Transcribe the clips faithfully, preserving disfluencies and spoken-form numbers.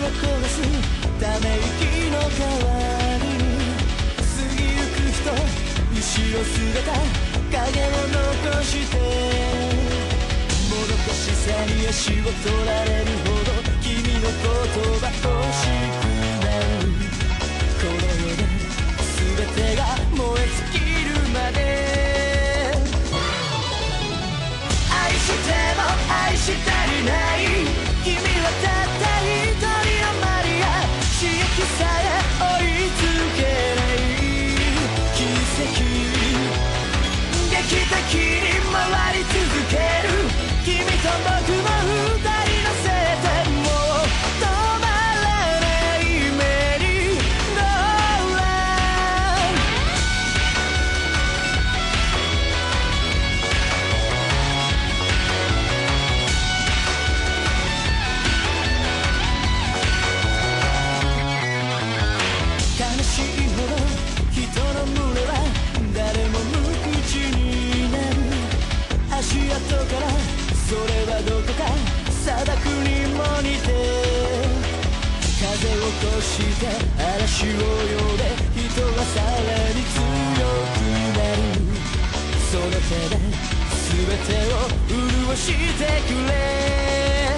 殺すため息の代わりに過ぎゆく人後ろ姿影を残してもどかしさに足を取られるほど君の言葉欲しくなるこの世で全てが燃え尽きるまで愛しても愛したりない君はたった一人のマリア刺激さえ追いつけない奇跡劇的に回り続ける君と僕の二人のせいでもう止まらないメリーゴーラン悲しいほど人の群れは誰も無口になる足跡からそれはどこか砂漠にも似て風を越して嵐を呼べ人はさらに強くなるその手で全てを潤してくれ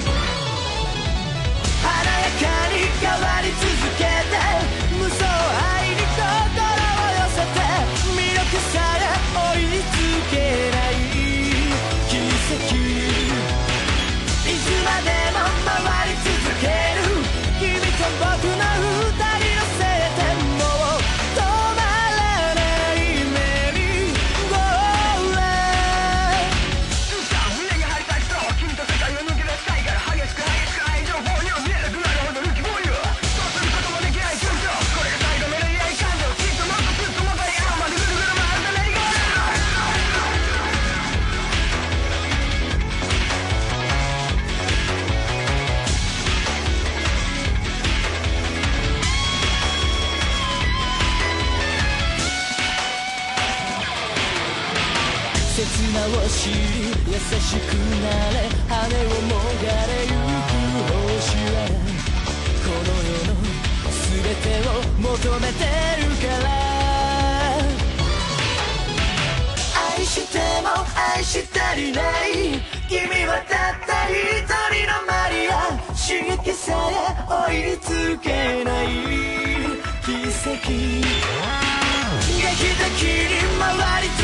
華やかに変わり続けて無双愛に心を寄せて魅力さえ追いつけない奇跡いつまでも回り続ける君と僕の二人のせいでもう止まらないメリーゴーラン胸に張りたい人君と世界を抜け出したいから激しく激しく愛情棒には見えなくなるほど浮き棒よそうすることもできない順調これが最後の恋愛感情きっともっとずっともたい合うまでぐるぐる回るためにゴーラン刹那を知り優しくなれ羽をもがれゆく星はこの世の全てを求めてるから愛しても愛したりない君はたった一人のマリア刺激さえ追いつけない奇跡劇的に回り